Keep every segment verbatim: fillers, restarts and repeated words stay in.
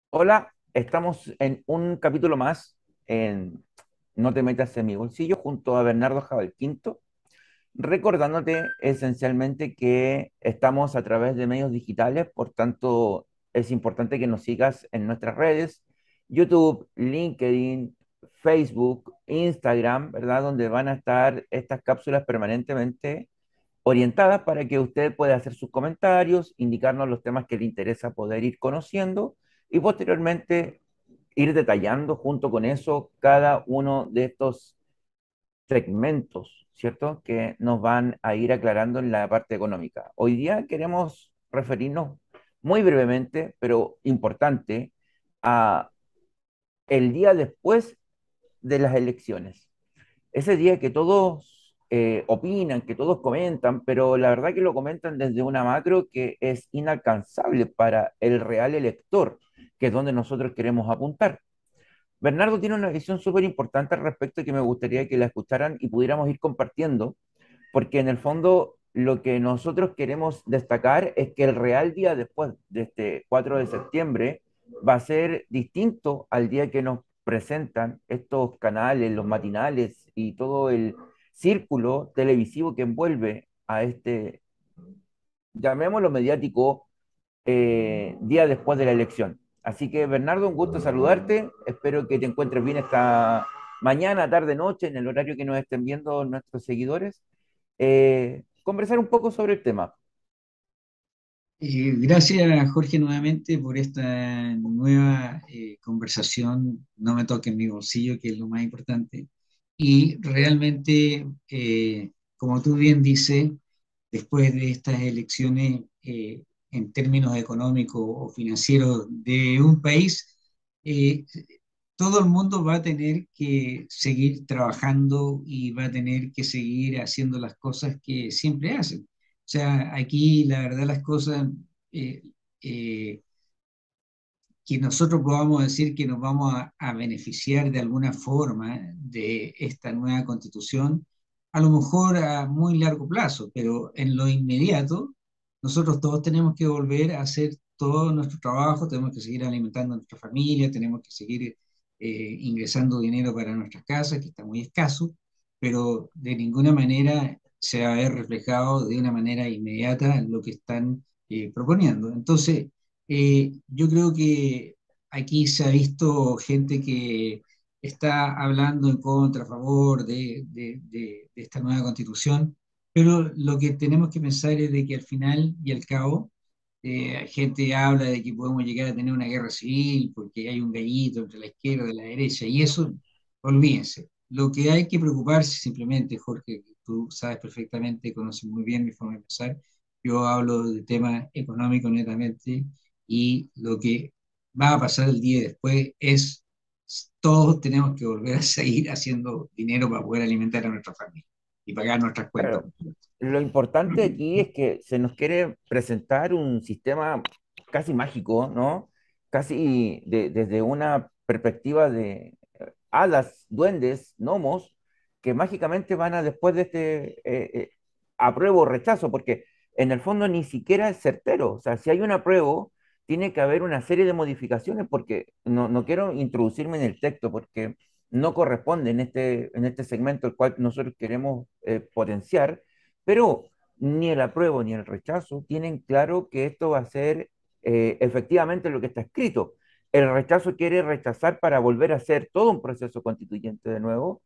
Hola, estamos en un capítulo más en No te metas en mi bolsillo junto a Bernardo Jabal Quinto, recordándote esencialmente que estamos a través de medios digitales, por tanto es importante que nos sigas en nuestras redes, YouTube, LinkedIn, Facebook, Instagram, ¿verdad? Donde van a estar estas cápsulas permanentemente orientadas para que usted pueda hacer sus comentarios, indicarnos los temas que le interesa poder ir conociendo y posteriormente ir detallando junto con eso cada uno de estos segmentos, ¿cierto? Que nos van a ir aclarando en la parte económica. Hoy día queremos referirnos muy brevemente, pero importante, a el día después de las elecciones. Ese día que todos eh, opinan, que todos comentan, pero la verdad que lo comentan desde una macro que es inalcanzable para el real elector, que es donde nosotros queremos apuntar. Bernardo tiene una visión súper importante al respecto que me gustaría que la escucharan y pudiéramos ir compartiendo, porque en el fondo lo que nosotros queremos destacar es que el real día después de este cuatro de septiembre va a ser distinto al día que nos presentan estos canales, los matinales y todo el círculo televisivo que envuelve a este, llamémoslo mediático, eh, día después de la elección. Así que Bernardo, un gusto saludarte. Espero que te encuentres bien esta mañana, tarde, noche, en el horario que nos estén viendo nuestros seguidores. Eh, conversar un poco sobre el tema. Eh, gracias, Jorge, nuevamente por esta nueva eh, conversación. No me toque en mi bolsillo, que es lo más importante. Y realmente, eh, como tú bien dices, después de estas elecciones, eh, en términos económicos o financieros de un país, eh, todo el mundo va a tener que seguir trabajando y va a tener que seguir haciendo las cosas que siempre hacen. O sea, aquí la verdad las cosas, eh, eh, que nosotros podamos decir que nos vamos a, a beneficiar de alguna forma de esta nueva constitución, a lo mejor a muy largo plazo, pero en lo inmediato, nosotros todos tenemos que volver a hacer todo nuestro trabajo, tenemos que seguir alimentando a nuestra familia, tenemos que seguir eh, ingresando dinero para nuestras casas, que está muy escaso, pero de ninguna manera se va a ver reflejado de una manera inmediata lo que están eh, proponiendo. Entonces, eh, yo creo que aquí se ha visto gente que está hablando en contra, a favor de, de- de- de esta nueva constitución, pero lo que tenemos que pensar es de que al final y al cabo, eh, gente habla de que podemos llegar a tener una guerra civil porque hay un gallito entre la izquierda y la derecha, y eso, olvídense. Lo que hay que preocuparse simplemente, Jorge, que tú sabes perfectamente, conoces muy bien mi forma de pensar, yo hablo de temas económicos netamente, y lo que va a pasar el día después es todos tenemos que volver a seguir haciendo dinero para poder alimentar a nuestra familia y pagar nuestras cuentas. Claro, lo importante aquí es que se nos quiere presentar un sistema casi mágico, ¿no? Casi de- desde una perspectiva de eh, hadas, duendes, gnomos, que mágicamente van a después de este eh, eh, apruebo o rechazo, porque en el fondo ni siquiera es certero. O sea, si hay un apruebo, tiene que haber una serie de modificaciones, porque no, no quiero introducirme en el texto, porque no corresponde en este, en este segmento el cual nosotros queremos eh, potenciar, pero ni el apruebo ni el rechazo tienen claro que esto va a ser eh, efectivamente lo que está escrito. El rechazo quiere rechazar para volver a hacer todo un proceso constituyente de nuevo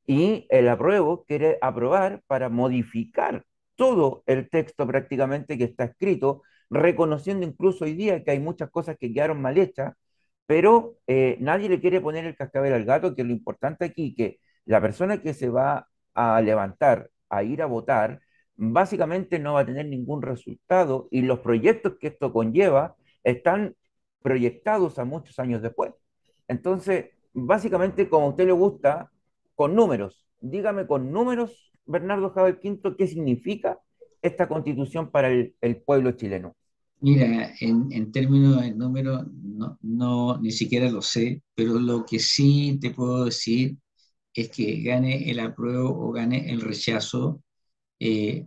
y el apruebo quiere aprobar para modificar todo el texto prácticamente que está escrito, reconociendo incluso hoy día que hay muchas cosas que quedaron mal hechas, pero eh, nadie le quiere poner el cascabel al gato, que es lo importante aquí, que la persona que se va a levantar a ir a votar, básicamente no va a tener ningún resultado y los proyectos que esto conlleva están proyectados a muchos años después. Entonces, básicamente, como a usted le gusta, con números, dígame con números, Bernardo Javel Quinto, qué significa esta constitución para el, el pueblo chileno. Mira, en, en términos de número, no, no, ni siquiera lo sé, pero lo que sí te puedo decir es que gane el apruebo o gane el rechazo, eh,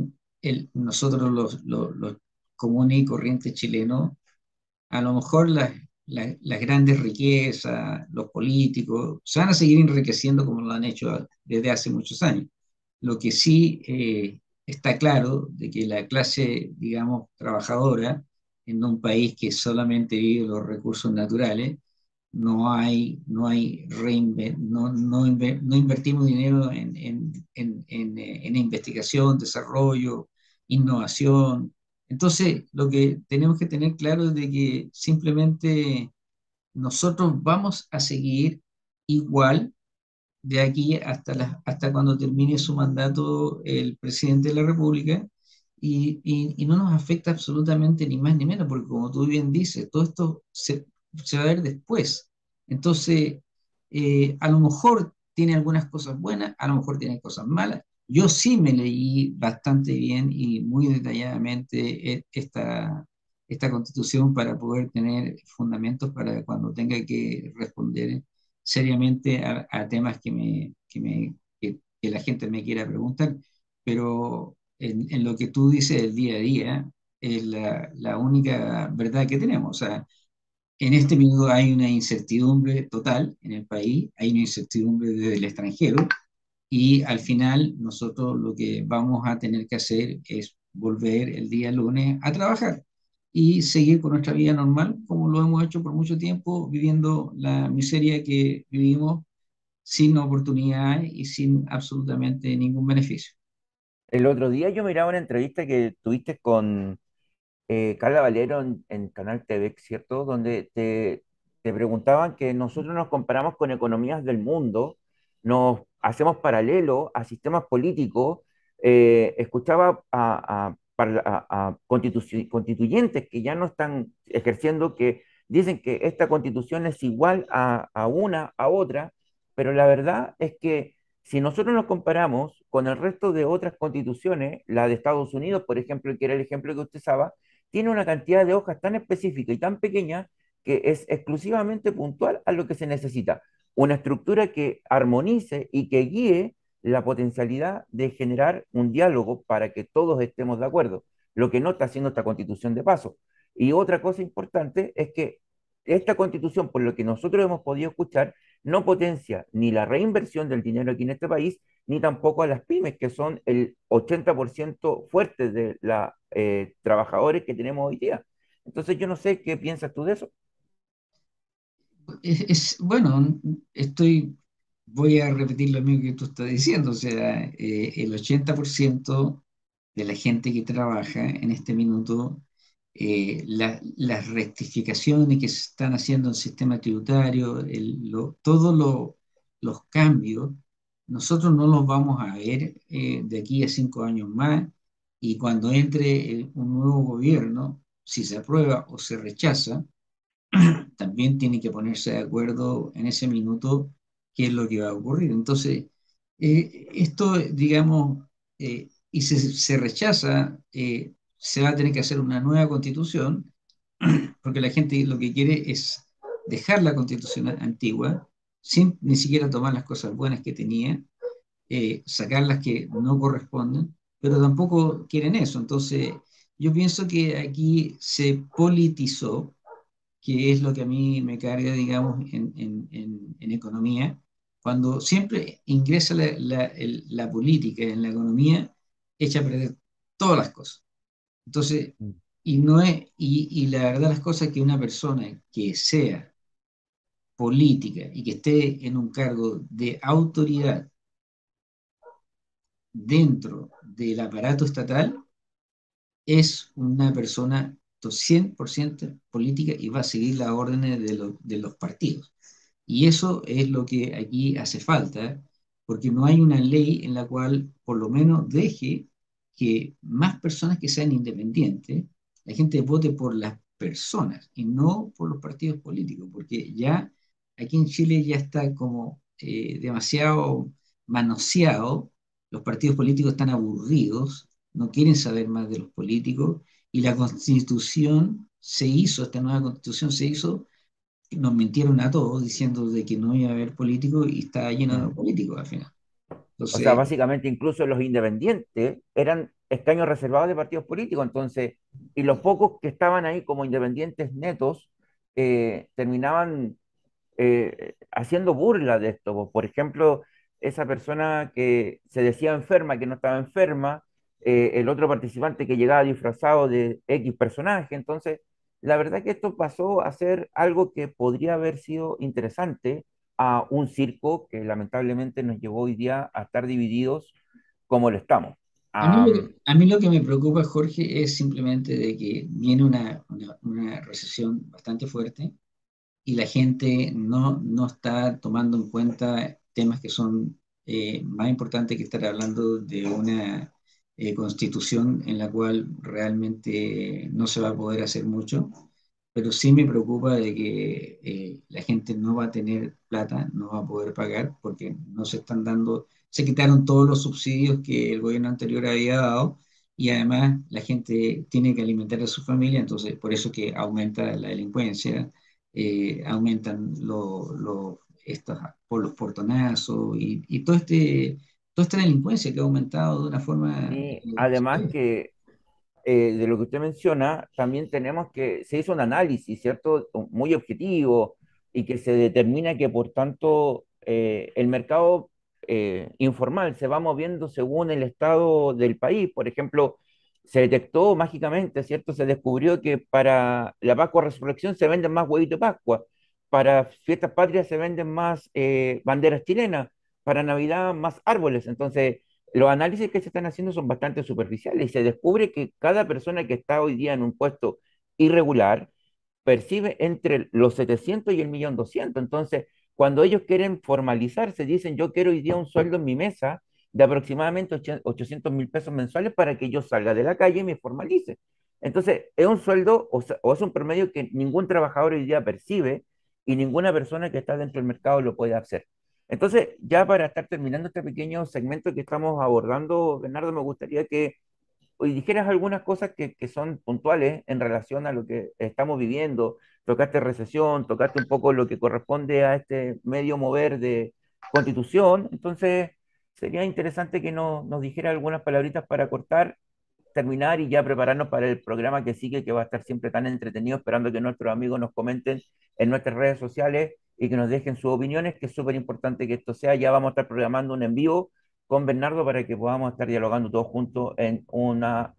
el- nosotros los, los, los comunes y corrientes chilenos, a lo mejor las, la- las grandes riquezas, los políticos, se van a seguir enriqueciendo como lo han hecho desde hace muchos años. Lo que sí eh, está claro de que la clase, digamos, trabajadora en un país que solamente vive los recursos naturales, no hay, no hay reinve- no, no, inve- no invertimos dinero en, en, en, en, eh, en investigación, desarrollo, innovación. Entonces, lo que tenemos que tener claro es de que simplemente nosotros vamos a seguir igual de aquí hasta, la- hasta cuando termine su mandato el presidente de la República y, y- y no nos afecta absolutamente ni más ni menos, porque como tú bien dices, todo esto se, se va a ver después. Entonces, eh, a lo mejor tiene algunas cosas buenas, a lo mejor tiene cosas malas. Yo sí me leí bastante bien y muy detalladamente e- esta, esta constitución para poder tener fundamentos para cuando tenga que responder seriamente a, a temas que, me, que, me, que, que la gente me quiera preguntar, pero en, en, lo que tú dices del día a día es la, la única verdad que tenemos. O sea, en este minuto hay una incertidumbre total en el país, hay una incertidumbre desde el extranjero y al final nosotros lo que vamos a tener que hacer es volver el día lunes a trabajar y seguir con nuestra vida normal como lo hemos hecho por mucho tiempo, viviendo la miseria que vivimos sin oportunidad y sin absolutamente ningún beneficio. El otro día yo miraba una entrevista que tuviste con eh, Carla Valero en, en Canal T V, ¿cierto? Donde te, te preguntaban que nosotros nos comparamos con economías del mundo, nos hacemos paralelo a sistemas políticos. Eh, escuchaba a, a, parla- a- a constitu- constituyentes que ya no están ejerciendo, que dicen que esta constitución es igual a, a una, a otra, pero la verdad es que si nosotros nos comparamos con el resto de otras constituciones, la de Estados Unidos, por ejemplo, que era el ejemplo que usted usaba, tiene una cantidad de hojas tan específica y tan pequeña que es exclusivamente puntual a lo que se necesita. Una estructura que armonice y que guíe la potencialidad de generar un diálogo para que todos estemos de acuerdo, lo que no está haciendo esta constitución de paso. Y otra cosa importante es que esta constitución, por lo que nosotros hemos podido escuchar, no potencia ni la reinversión del dinero aquí en este país, ni tampoco a las pymes, que son el ochenta por ciento fuerte de los eh, trabajadores que tenemos hoy día. Entonces yo no sé qué piensas tú de eso. Es, es- bueno, estoy, voy a repetir lo mismo que tú estás diciendo, o sea, eh, el ochenta por ciento de la gente que trabaja en este minuto, eh, la- las rectificaciones que se están haciendo en el sistema tributario, el- lo- todos lo- los cambios, nosotros no los vamos a ver eh, de aquí a cinco años más y cuando entre el- un nuevo gobierno, si se aprueba o se rechaza, también tiene que ponerse de acuerdo en ese minuto qué es lo que va a ocurrir. Entonces, eh, esto, digamos, eh, y se, se rechaza, eh, se va a tener que hacer una nueva constitución, porque la gente lo que quiere es dejar la constitución antigua, sin ni siquiera tomar las cosas buenas que tenía, eh, sacar las que no corresponden, pero tampoco quieren eso. Entonces, yo pienso que aquí se politizó, que es lo que a mí me carga, digamos, en, en- en- en economía, cuando siempre ingresa la, la- el- la política en la economía, echa a perder todas las cosas. Entonces, y, no es, y, y la verdad las cosas es que una persona que sea política y que esté en un cargo de autoridad dentro del aparato estatal, es una persona cien por ciento política y va a seguir las órdenes de, lo- de los partidos. Y eso es lo que aquí hace falta, porque no hay una ley en la cual por lo menos deje que más personas que sean independientes, la gente vote por las personas y no por los partidos políticos, porque ya aquí en Chile ya está como eh, demasiado manoseado, los partidos políticos están aburridos, no quieren saber más de los políticos y la constitución se hizo, esta nueva constitución se hizo, nos mintieron a todos diciendo de que no iba a haber políticos y está lleno de Mm. políticos al final. O sea, Entonces, básicamente incluso los independientes eran escaños reservados de partidos políticos, entonces, y los pocos que estaban ahí como independientes netos eh, terminaban eh, haciendo burla de esto. Po. Por ejemplo, esa persona que se decía enferma, que no estaba enferma, eh, el otro participante que llegaba disfrazado de X personaje. Entonces, la verdad que esto pasó a ser algo que podría haber sido interesante a un circo que lamentablemente nos llevó hoy día a estar divididos como lo estamos. A mí lo Am, que, a mí lo que me preocupa, Jorge, es simplemente de que viene una, una, una recesión bastante fuerte y la gente no, no está tomando en cuenta temas que son eh, más importantes que estar hablando de una eh, constitución en la cual realmente no se va a poder hacer mucho, pero sí me preocupa de que eh, la gente no va a tener plata, no va a poder pagar porque no se están dando, se quitaron todos los subsidios que el gobierno anterior había dado y además la gente tiene que alimentar a su familia, entonces por eso que aumenta la delincuencia, eh, aumentan lo- lo- estos, por los portonazos y, y todo este, toda esta delincuencia que ha aumentado de una forma... y eh, además que eh, de lo que usted menciona, también tenemos que, se hizo un análisis, ¿cierto? Muy objetivo y que se determina que, por tanto, eh, el mercado eh, informal se va moviendo según el estado del país. Por ejemplo, se detectó mágicamente, ¿cierto? Se descubrió que para la Pascua Resurrección se venden más huevitos de Pascua, para fiestas patrias se venden más eh, banderas chilenas, para Navidad más árboles. Entonces, los análisis que se están haciendo son bastante superficiales y se descubre que cada persona que está hoy día en un puesto irregular percibe entre los setecientos y el millón doscientos. Entonces, cuando ellos quieren formalizarse, dicen, yo quiero hoy día un sueldo en mi mesa de aproximadamente ochocientos mil pesos mensuales para que yo salga de la calle y me formalice. Entonces, es un sueldo o, sea, o es un promedio que ningún trabajador hoy día percibe y ninguna persona que está dentro del mercado lo puede hacer. Entonces, ya para estar terminando este pequeño segmento que estamos abordando, Bernardo, me gustaría que hoy dijeras algunas cosas que, que son puntuales en relación a lo que estamos viviendo. Tocaste recesión, tocaste un poco lo que corresponde a este medio mover de constitución. Entonces, sería interesante que no- nos dijera algunas palabritas para cortar, terminar y ya prepararnos para el programa que sigue, que va a estar siempre tan entretenido, esperando que nuestros amigos nos comenten en nuestras redes sociales y que nos dejen sus opiniones, que es súper importante que esto sea. Ya vamos a estar programando un en vivo con Bernardo para que podamos estar dialogando todos juntos en una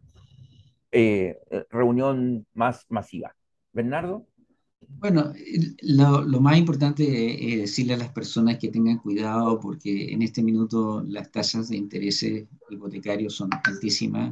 eh, reunión más masiva. Bernardo, Bueno, el- lo, lo más importante es decirle a las personas que tengan cuidado porque en este minuto las tasas de intereses hipotecarios son altísimas.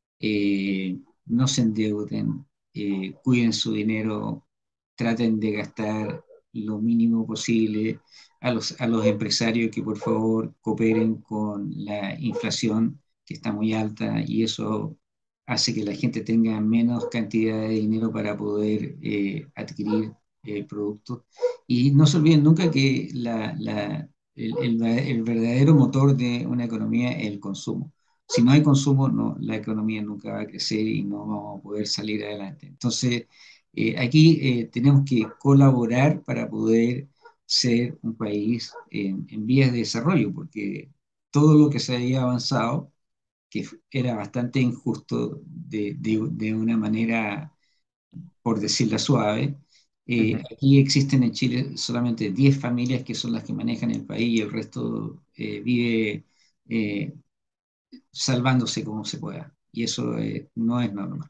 Eh, no se endeuden, eh, cuiden su dinero, traten de gastar lo mínimo posible. A los, a los empresarios que por favor cooperen con la inflación que está muy alta y eso hace que la gente tenga menos cantidad de dinero para poder eh, adquirir eh, productos. Y no se olviden nunca que la, la- el, el- el verdadero motor de una economía es el consumo. Si no hay consumo, no, la economía nunca va a crecer y no vamos a poder salir adelante. Entonces, eh, aquí eh, tenemos que colaborar para poder ser un país en, en vías de desarrollo, porque todo lo que se había avanzado, que era bastante injusto de, de- de una manera, por decirla suave, eh, ujú. aquí existen en Chile solamente diez familias que son las que manejan el país y el resto eh, vive eh, salvándose como se pueda. Y eso eh, no es normal.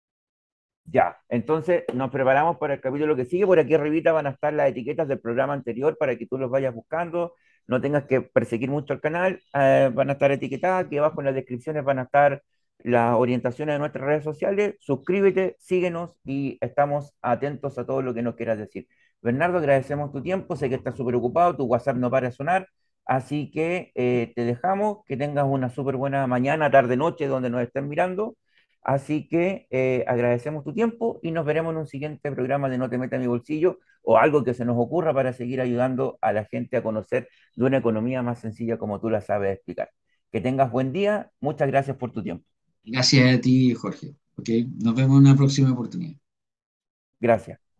Ya, entonces nos preparamos para el capítulo que sigue. Por aquí arribita van a estar las etiquetas del programa anterior para que tú los vayas buscando, no tengas que perseguir mucho el canal. Eh, van a estar etiquetadas, aquí abajo en las descripciones van a estar las orientaciones de nuestras redes sociales. Suscríbete, síguenos y estamos atentos a todo lo que nos quieras decir. Bernardo, agradecemos tu tiempo, sé que estás súper ocupado, tu WhatsApp no para de sonar, así que eh, te dejamos, que tengas una súper buena mañana, tarde, noche, donde nos estén mirando. Así que eh, agradecemos tu tiempo y nos veremos en un siguiente programa de No te metas en mi bolsillo o algo que se nos ocurra para seguir ayudando a la gente a conocer de una economía más sencilla como tú la sabes explicar. Que tengas buen día. Muchas gracias por tu tiempo. Gracias a ti, Jorge. ¿Ok? Nos vemos en una próxima oportunidad. Gracias.